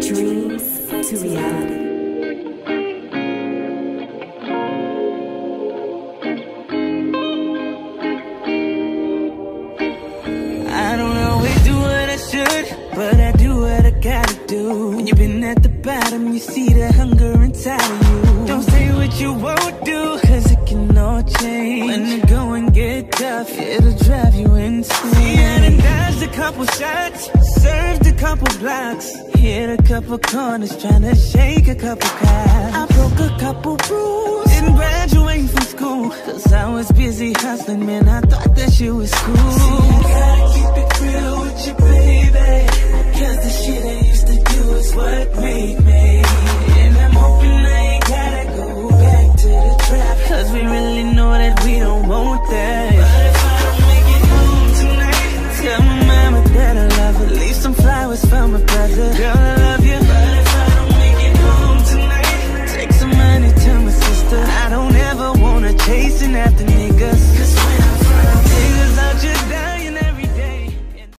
dreams to reality. I don't always do what I should, but I do what I gotta do. When you've been at the bottom, you see the hunger inside of you. Don't say what you won't do, cause it can all change. When the going get tough, it'll drive you insane. See, I done dodged a couple shots, served a couple blocks, hit a couple corners, tryna shake a couple cops. I broke a couple rules, didn't graduate from school, cause I was busy hustling, man, I thought that shit was cool. See, I gotta keep it real with you, baby, cause the shit I used to do is what made me.